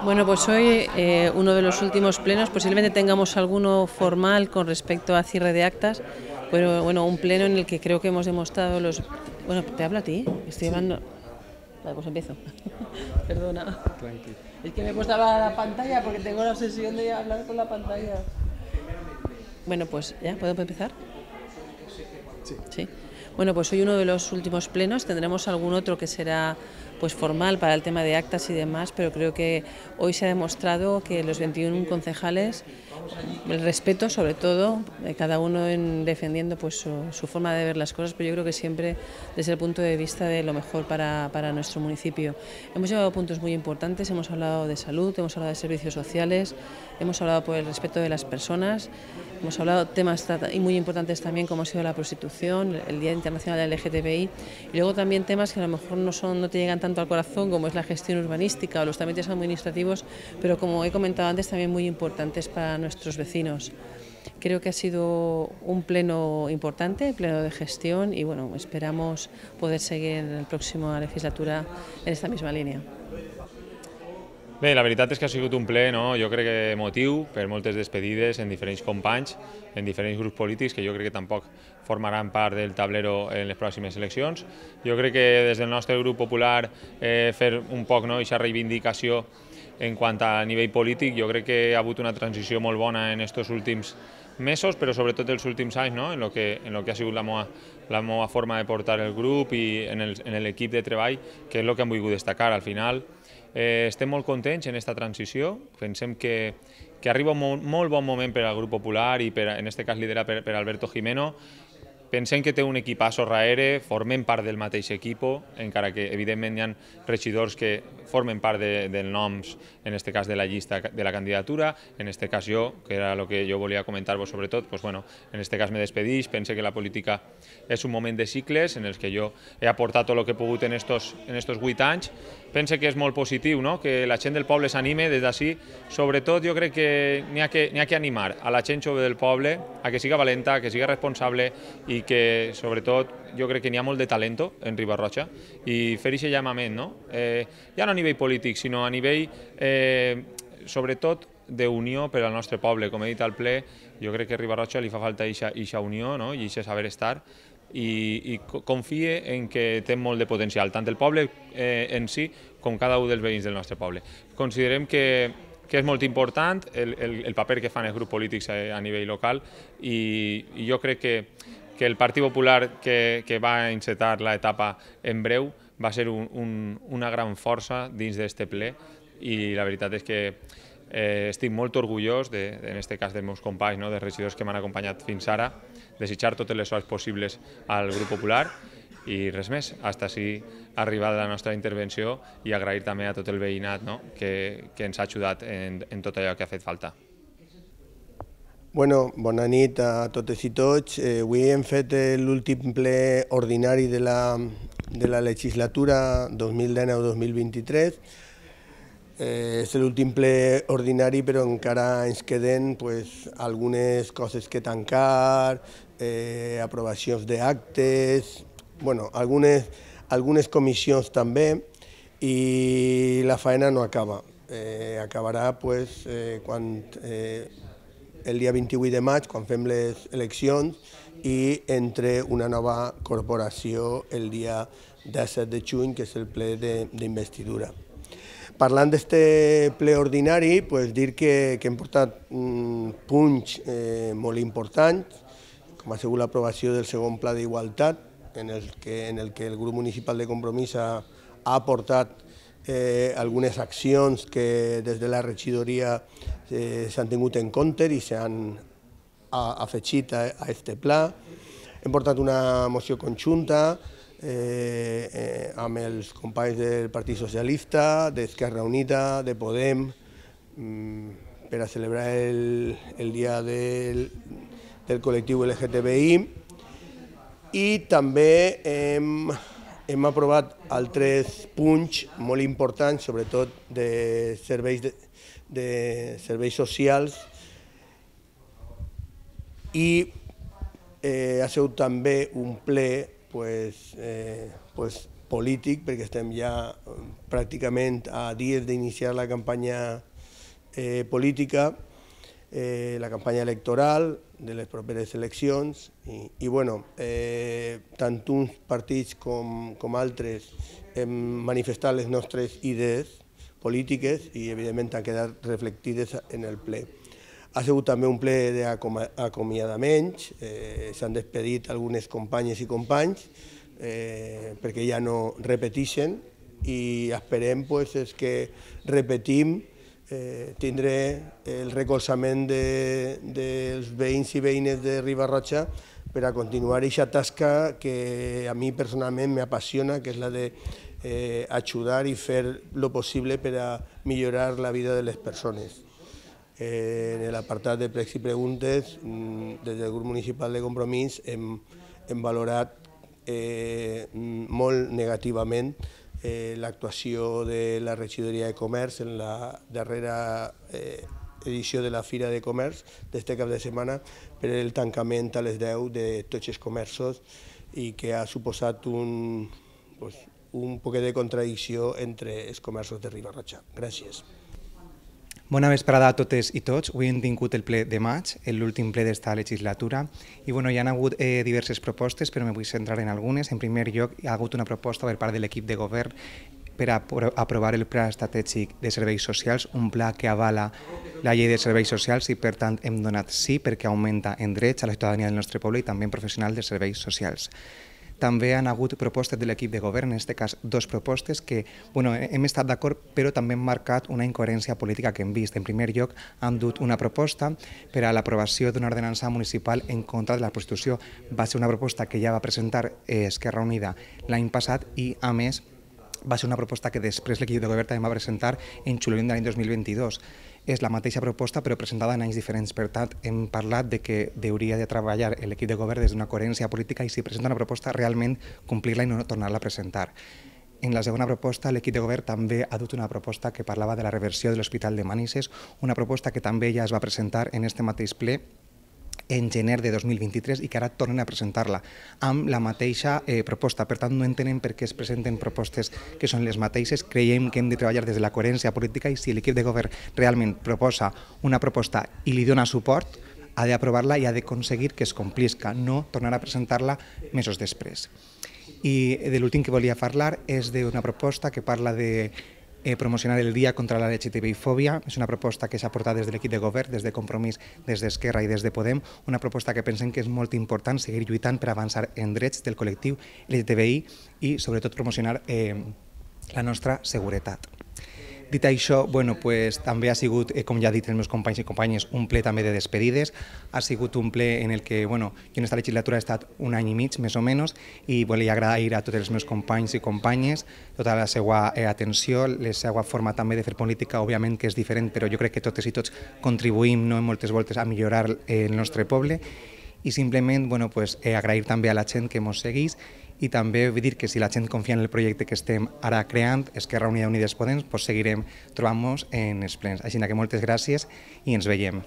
Bueno, pues hoy uno de los últimos plenos, posiblemente tengamos alguno formal con respecto a cierre de actas, pero bueno, un pleno en el que creo que hemos demostrado los... Bueno, ¿te hablo a ti? Estoy hablando... Vale, pues empiezo. Perdona. Tranqui. Es que me he puesto a hablar a la pantalla porque tengo la obsesión de hablar con la pantalla. Bueno, pues ya, ¿podemos empezar? Sí. Sí. Bueno, pues hoy uno de los últimos plenos, tendremos algún otro que será pues formal para el tema de actas y demás, pero creo que hoy se ha demostrado que los 21 concejales, el respeto sobre todo, cada uno defendiendo pues su forma de ver las cosas, pero yo creo que siempre desde el punto de vista de lo mejor para nuestro municipio. Hemos llevado puntos muy importantes, hemos hablado de salud, hemos hablado de servicios sociales, hemos hablado por el respeto de las personas, hemos hablado de temas muy importantes también como ha sido la prostitución, el Día Internacional del LGTBI, y luego también temas que a lo mejor no te llegan tanto al corazón como es la gestión urbanística o los trámites administrativos, pero como he comentado antes también muy importantes para nuestros vecinos. Creo que ha sido un pleno importante, pleno de gestión, y bueno, esperamos poder seguir en la próxima legislatura en esta misma línea. Bé, la veritat és que ha sigut un ple, no? Jo crec que emotiu, per moltes despedides en diferents companys, en diferents grups polítics, que jo crec que tampoc formaran part del tablero en les pròximes eleccions. Jo crec que des del nostre grup popular fer un poc aquesta reivindicació en quant a nivell polític, jo crec que ha hagut una transició molt bona en aquests últims mesos, però sobretot els últims anys, no? en lo que ha sigut la meva forma de portar el grup i en l'equip de treball, que és el que hem volgut destacar. Al final, estem molt contents en aquesta transició, pensem que arriba un molt bon moment per al grup popular i en aquest cas liderat per Alberto Jimeno. Pensem que té un equipasso darrere, formem part del mateix equip, encara que evidentment hi ha regidors que formen part dels noms, en aquest cas de la llista de la candidatura, en aquest cas jo, que era el que jo volia comentar-vos sobretot, en aquest cas me despedís, pense que la política és un moment de cicles en els que jo he aportat tot el que he pogut en estos 8 anys, pense que és molt positiu, que la gent del poble s'anime des d'ací, sobretot jo crec que n'hi ha que animar a la gent jove del poble a que siga valenta, que siga responsable i que sobretot jo crec que n'hi ha molt de talento en Riba-roja i fer aquest llamament, ja no a nivell polític, sinó a nivell sobretot d'unió per al nostre poble. Com he dit al ple, jo crec que a Riba-roja li fa falta aquesta unió i aquest saber estar i confie en que té molt de potencial, tant el poble en si com cada un dels veïns del nostre poble. Considerem que és molt important el paper que fan els grups polítics a nivell local i jo crec que el Partit Popular que va encetar l'etapa en breu va ser una gran força dins d'aquest ple i la veritat és que estic molt orgullós, en aquest cas dels meus companys, dels regidors que m'han acompanyat fins ara, desitjar totes les sorts possibles al grup popular i res més. Hasta així ha arribat la nostra intervenció i agrair també a tot el veïnat que ens ha ajudat en tot allò que ha fet falta. Bueno, bona nit a totes i tots. Avui hem fet l'últim ple ordinari de la legislatura 2019-2023. És l'últim ple ordinari, però encara ens queden algunes coses que tancar, aprovacions d'actes, algunes comissions també, i la faena no acaba. Acabarà quan el dia 28 de maig, quan fem les eleccions, i entre una nova corporació el dia 17 de juny, que és el ple d'investidura. Parlant d'aquest ple ordinari, dir que hem portat punts molt importants, com ha sigut l'aprovació del segon pla d'igualtat, en el que el grup municipal de Compromís ha aportat algunes accions que des de la regidoria s'han tingut en compte i s'han afegit a aquest pla. Hem portat una moció conjunta amb els companys del Partit Socialista, d'Esquerra Unida, de Podem, per a celebrar el dia del col·lectiu LGTBI, i també hem aprovat altres punts molt importants, sobretot de serveis socials, i ha sigut també un ple polític, perquè estem ja pràcticament a dies d'iniciar la campanya política, la campanya electoral de les properes eleccions i bueno, tant uns partits com altres hem manifestat les nostres idees polítiques i evidentment han quedat reflectides en el ple. Ha sigut també un ple d'acomiadaments, s'han despedit algunes companyes i companys perquè ja no repeteixen i esperem que repetim, tindré el recolzament dels veïns i veïnes de Riba-roja per a continuar aquesta tasca que a mi personalment m'apassiona, que és la d'ajudar i fer el possible per a millorar la vida de les persones. En l'apartat de pregs i preguntes, des del grup municipal de Compromís hem valorat molt negativament l'actuació de la regidoria de Comerç en la darrera edició de la Fira de Comerç d'este cap de setmana per el tancament a les 10 de tots els comerços i que ha suposat un poc de contradicció entre els comerços de Riba-roja. Gràcies. Bona vesprada a totes i tots. Avui hem tingut el ple de maig, l'últim ple d'esta legislatura, i hi ha hagut diverses propostes, però me vull centrar en algunes. En primer lloc, hi ha hagut una proposta per part de l'equip de govern per a aprovar el Pla Estratègic de Serveis Socials, un pla que avala la llei de serveis socials i, per tant, hem donat sí perquè augmenta en drets a la ciutadania del nostre poble i també en professionals de serveis socials. També han hagut propostes de l'equip de govern, en aquest cas dues propostes que hem estat d'acord però també hem marcat una incoherència política que hem vist. En primer lloc han dut una proposta per a l'aprovació d'una ordenança municipal en contra de la prostitució. Va ser una proposta que ja va presentar Esquerra Unida l'any passat i a més va ser una proposta que després l'equip de govern també va presentar en juliol de l'any 2022. És la mateixa proposta però presentada en anys diferents. Per tant, hem parlat de que hauria de treballar l'equip de govern des d'una coherència política i si presenta una proposta realment complir-la i no tornar-la a presentar. En la segona proposta, l'equip de govern també ha dut una proposta que parlava de la reversió de l'Hospital de Manises, una proposta que també ja es va presentar en este mateix ple en gener de 2023 i que ara tornen a presentar-la amb la mateixa proposta. Per tant, no entenem per què es presenten propostes que són les mateixes. Creiem que hem de treballar des de la coherència política i si l'equip de govern realment proposa una proposta i li dona suport, ha d'aprovar-la i ha d'aconseguir que es complisca, no tornar a presentar-la mesos després. I de l'últim que volia parlar és d'una proposta que parla de promocionar el Dia contra la LGTBI-fòbia. És una proposta que s'ha portat des de l'equip de govern, des de Compromís, des d'Esquerra i des de Podem, una proposta que pensem que és molt important seguir lluitant per avançar en drets del col·lectiu LGTBI i sobretot promocionar la nostra seguretat. Dit això, també ha sigut, com ja han dit els meus companys i companyes, un ple també de despedides. Ha sigut un ple en el que jo en aquesta legislatura he estat un any i mig, més o menys, i volia agrair a tots els meus companys i companyes tota la seva atenció, la seva forma també de fer política, òbviament que és diferent, però jo crec que totes i tots contribuïm moltes voltes a millorar el nostre poble i simplement agrair també a la gent que ens segueix i també vull dir que si la gent confia en el projecte que estem ara creant, Esquerra Unida i Unides Podem, seguirem trobant-nos en els plens. Així que moltes gràcies i ens veiem.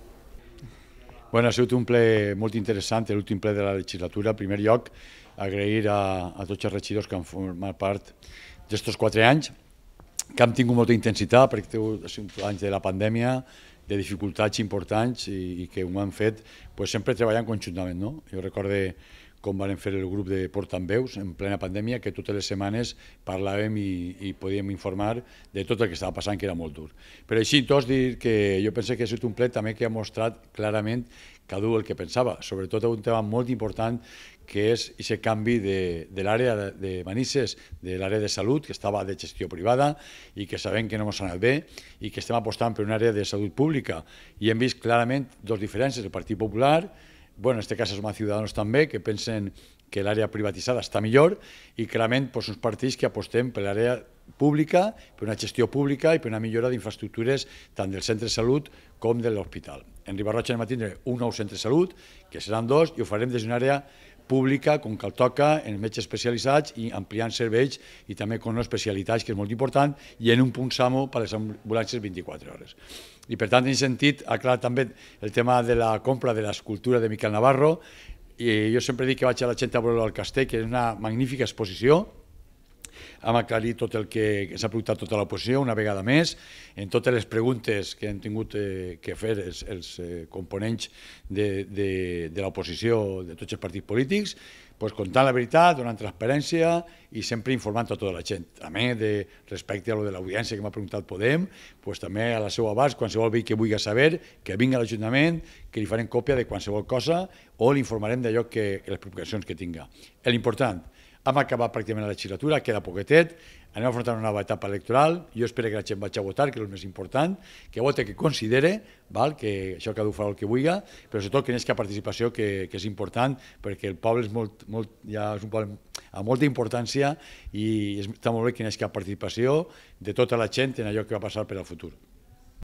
Ha sigut un ple molt interessant, l'últim ple de la legislatura. En primer lloc, agrair a tots els regidors que han format part d'estos 4 anys, que han tingut molta intensitat, perquè ha sigut anys de la pandèmia, de dificultats importants i que ho han fet sempre treballant conjuntament. Jo recordo com vam fer el grup de portaveus en plena pandèmia, que totes les setmanes parlàvem i podíem informar de tot el que estava passant, que era molt dur. Però així tots dir que jo penso que ha sigut un ple també que ha mostrat clarament cadascú el que pensava, sobretot un tema molt important que és aquest canvi de l'àrea de Manises, de l'àrea de salut, que estava de gestió privada i que sabem que no ens ha anat bé i que estem apostant per una àrea de salut pública. I hem vist clarament dues diferències, el Partit Popular, en aquest cas som a Ciudadanos també, que pensen que l'àrea privatitzada està millor i clarament uns partits que apostem per l'àrea pública, per una gestió pública i per una millora d'infraestructures tant del centre de salut com de l'hospital. En Riba-roja anem a tindre un nou centre de salut, que seran 2, i ho farem des d'una àrea pública, com cal toca, en metges especialitzats i ampliant serveis i també con les especialitats, que és molt important, i en un punt SAMU per a les ambulàncies 24 hores. I per tant, en aquest sentit, aclarar també el tema de la compra de l'escultura de Miquel Navarro. I jo sempre dic que vaig a la gent a veure al castell, que és una magnífica exposició, hem aclarit tot el que s'ha preguntat tota l'oposició una vegada més, en totes les preguntes que han tingut que fer els components de l'oposició de tots els partits polítics, contant la veritat, donant transparència i sempre informant a tota la gent. També, respecte a lo de l'audiència que m'ha preguntat Podem, també a la seva abast, qualsevol veí que vulgui saber, que vingui a l'Ajuntament, que li farem còpia de qualsevol cosa o l'informarem d'allò que les preocupacions que tinga. L'important, hem acabat pràcticament la legislatura, queda poquetet, anem a afrontar una nova etapa electoral, jo espero que la gent vagi a votar, que és el més important, que vote que considere, que això cada un farà el que vulgui, però sobretot que n'hi hagi participació, que és important, perquè el poble és un poble amb molta importància i està molt bé que n'hi hagi participació de tota la gent en allò que va passar per al futur.